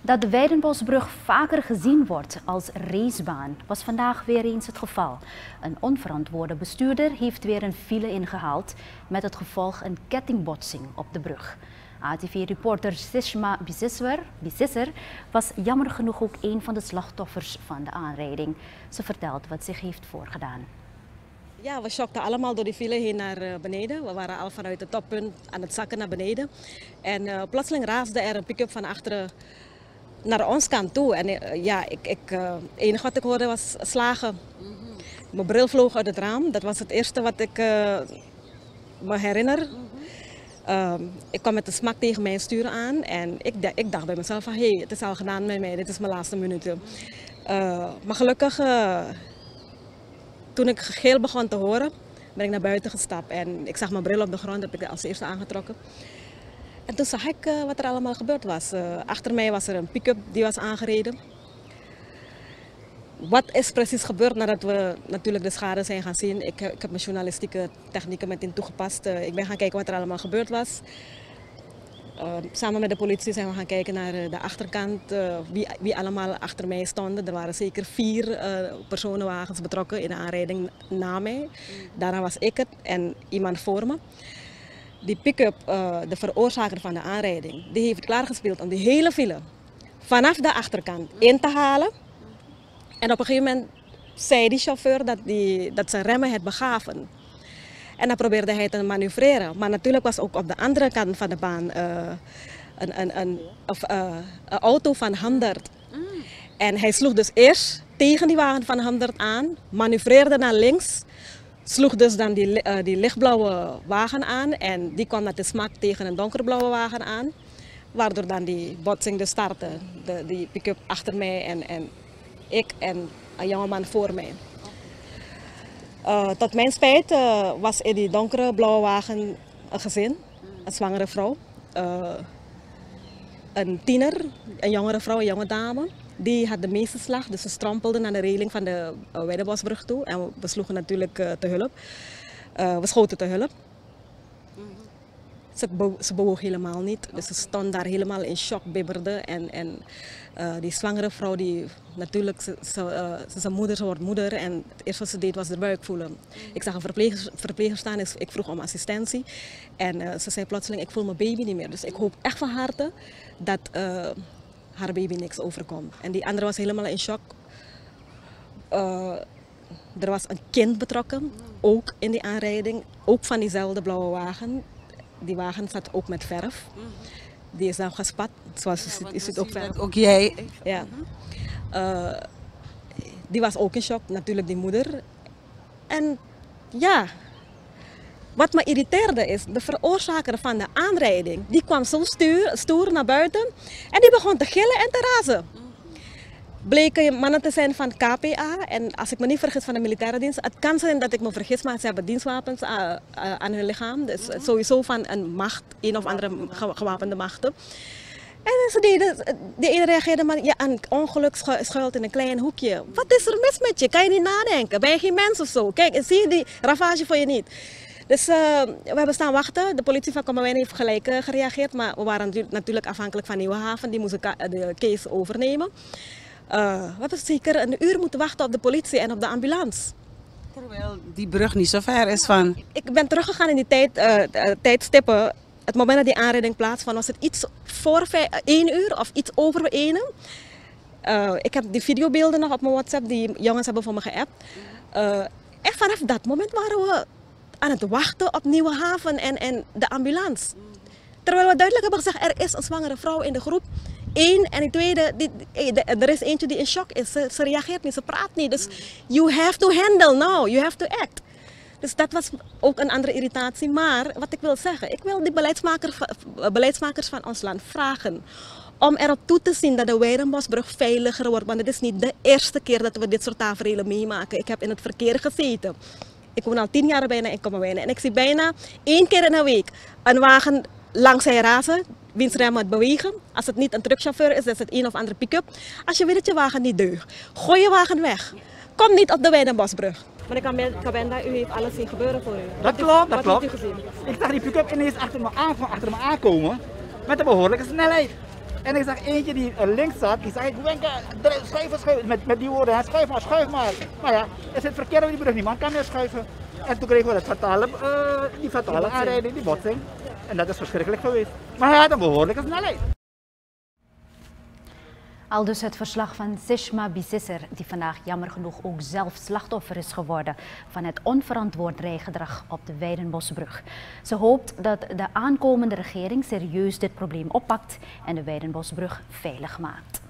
Dat de Weidenbosbrug vaker gezien wordt als racebaan was vandaag weer eens het geval. Een onverantwoorde bestuurder heeft weer een file ingehaald met het gevolg een kettingbotsing op de brug. ATV-reporter Sishma Bisisser was jammer genoeg ook een van de slachtoffers van de aanrijding. Ze vertelt wat zich heeft voorgedaan. Ja, we shockten allemaal door die file heen naar beneden. We waren al vanuit het toppunt aan het zakken naar beneden. En plotseling raasde er een pick-up van achteren naar ons kant toe. En het enige wat ik hoorde was slagen. Mijn bril vloog uit het raam. Dat was het eerste wat ik me herinner. Ik kwam met een smak tegen mijn stuur aan. En ik dacht bij mezelf van, hey, het is al gedaan met mij. Dit is mijn laatste minuten. Maar gelukkig, toen ik gegil begon te horen, ben ik naar buiten gestapt. En ik zag mijn bril op de grond, heb ik als eerste aangetrokken. En toen zag ik wat er allemaal gebeurd was. Achter mij was er een pick-up die was aangereden. Wat is precies gebeurd nadat we natuurlijk de schade zijn gaan zien? Ik heb mijn journalistieke technieken meteen toegepast. Ik ben gaan kijken wat er allemaal gebeurd was. Samen met de politie zijn we gaan kijken naar de achterkant, wie allemaal achter mij stonden. Er waren zeker 4 personenwagens betrokken in de aanrijding na mij. Daarna was ik het en iemand voor me. Die pick-up, de veroorzaker van de aanrijding, die heeft klaargespeeld om die hele file vanaf de achterkant in te halen. En op een gegeven moment zei die chauffeur dat zijn remmen het begaven. En dan probeerde hij te manoeuvreren. Maar natuurlijk was ook op de andere kant van de baan een auto van 100. En hij sloeg dus eerst tegen die wagen van 100 aan, manoeuvreerde naar links. Sloeg dus dan die lichtblauwe wagen aan en die kwam met de smak tegen een donkerblauwe wagen aan. Waardoor dan die botsing dus startte. Die pick-up achter mij en ik en een jongeman voor mij. Tot mijn spijt was in die donkere blauwe wagen een gezin, een zwangere vrouw. Een tiener, een jongere vrouw, een jonge dame. Die had de meeste slag, dus ze strompelde naar de reling van de Weidenbosbrug toe. En we sloegen natuurlijk te hulp. We schoten te hulp. Ze bewoog helemaal niet, dus ze stond daar helemaal in shock, bibberde. En die zwangere vrouw, die natuurlijk, zijn moeder, ze wordt moeder. En het eerste wat ze deed was de buik voelen. Ik zag een verpleger staan, dus ik vroeg om assistentie. En ze zei plotseling, ik voel mijn baby niet meer. Dus ik hoop echt van harte dat haar baby niks overkomt. En die andere was helemaal in shock. Er was een kind betrokken, ook in die aanrijding, ook van diezelfde blauwe wagen. Die wagen zat ook met verf. Die is dan gespat, zoals je ziet, is het ook verf. Ook jij? Ja. Die was ook in shock, natuurlijk die moeder. En ja, wat me irriteerde is, de veroorzaker van de aanrijding, die kwam zo stoer naar buiten en die begon te gillen en te razen. Bleken mannen te zijn van KPA en als ik me niet vergis van de militaire dienst. Het kan zijn dat ik me vergis, maar ze hebben dienstwapens aan hun lichaam. Dus sowieso van een macht, een of andere gewapende machten. En de ene reageerde maar, ja, een ongeluk schuilt in een klein hoekje. Wat is er mis met je? Kan je niet nadenken? Ben je geen mens of zo? Kijk, zie je die ravage voor je niet? Dus we hebben staan wachten. De politie van Kommerwijnen heeft gelijk gereageerd. Maar we waren natuurlijk afhankelijk van Nieuwehaven. Die moesten de case overnemen. We hebben zeker een uur moeten wachten op de politie en op de ambulance. Terwijl die brug niet zo ver is van... Ik ben teruggegaan in die tijdstippen. Het moment dat die aanrijding plaatsvond was het iets voor 1 uur of iets over 1 uur. Ik heb die videobeelden nog op mijn WhatsApp, die jongens hebben voor me geappt. En vanaf dat moment waren we aan het wachten op Nieuwehaven en de ambulance. Terwijl we duidelijk hebben gezegd, er is een zwangere vrouw in de groep. En die tweede, er is eentje die in shock is. Ze reageert niet, ze praat niet. Dus you have to handle now, you have to act. Dus dat was ook een andere irritatie. Maar wat ik wil zeggen, ik wil die beleidsmakers van ons land vragen om erop toe te zien dat de Weidenbosbrug veiliger wordt. Want het is niet de eerste keer dat we dit soort taferelen meemaken. Ik heb in het verkeer gezeten. Ik woon al 10 jaar bijna in Kommerwijnen. En ik zie bijna 1 keer in een week een wagen langs hij razen, wiens remmen het bewegen. Als het niet een truckchauffeur is, dan is het een of andere pick-up. Als je weet dat je wagen niet deugt, gooi je wagen weg. Kom niet op de Weidenbosbrug. Meneer Kabenda, u heeft alles zien gebeuren voor u. Dat klopt. Wat heeft u gezien? Ik zag die pick-up ineens achter me aankomen met een behoorlijke snelheid. En ik zag eentje die links zat, die zei, Wenke, schuiven, met die woorden, schuif maar. Maar ja, is het verkeerd op die brug, niemand kan meer schuiven. En toen kregen we die fatale aanrijding, die botsing. En dat is verschrikkelijk geweest. Maar hij had een behoorlijke snelheid. Aldus het verslag van Sishma Bisisser, die vandaag jammer genoeg ook zelf slachtoffer is geworden van het onverantwoord rijgedrag op de Weidenbosbrug. Ze hoopt dat de aankomende regering serieus dit probleem oppakt en de Weidenbosbrug veilig maakt.